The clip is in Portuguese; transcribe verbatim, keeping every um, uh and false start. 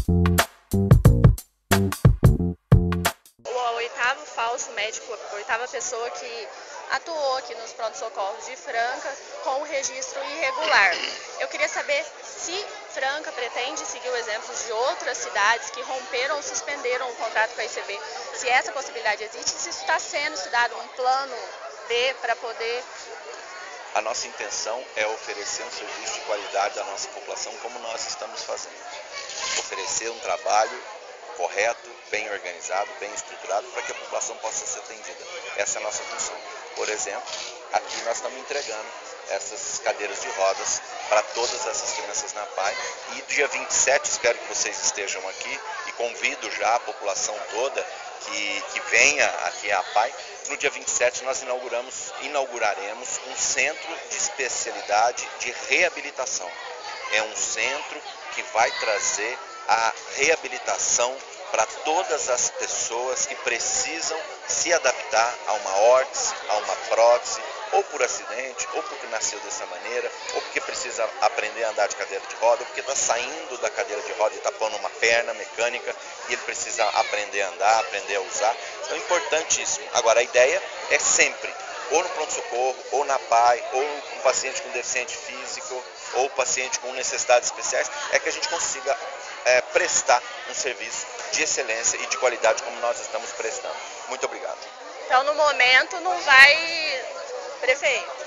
O oitavo falso médico, a oitava pessoa que atuou aqui nos pronto-socorros de Franca com o registro irregular. Eu queria saber se Franca pretende seguir o exemplo de outras cidades que romperam ou suspenderam o contrato com a I C B, se essa possibilidade existe, se isso está sendo estudado, um plano B para poder... A nossa intenção é oferecer um serviço de qualidade à nossa população como nós estamos fazendo. Oferecer um trabalho correto, bem organizado, bem estruturado, para que a população possa ser atendida. Essa é a nossa função. Por exemplo, aqui nós estamos entregando essas cadeiras de rodas para todas essas crianças na P A I. E dia vinte e sete, espero que vocês estejam aqui, e convido já a população toda que, que venha aqui à P A I. No dia vinte e sete nós inauguramos, inauguraremos um centro de especialidade de reabilitação. É um centro que vai trazer a reabilitação para todas as pessoas que precisam se adaptar a uma órtese, a uma prótese, ou por acidente, ou porque nasceu dessa maneira, ou porque precisa aprender a andar de cadeira de roda, ou porque está saindo da cadeira de roda e está pondo uma perna mecânica e ele precisa aprender a andar, aprender a usar. Então é importantíssimo. Agora a ideia é sempre, ou no pronto-socorro, ou na P A I, ou um paciente com deficiente físico, ou paciente com necessidades especiais, é que a gente consiga é, prestar um serviço de excelência e de qualidade como nós estamos prestando. Muito obrigado. Então, no momento, não vai... Prefeito.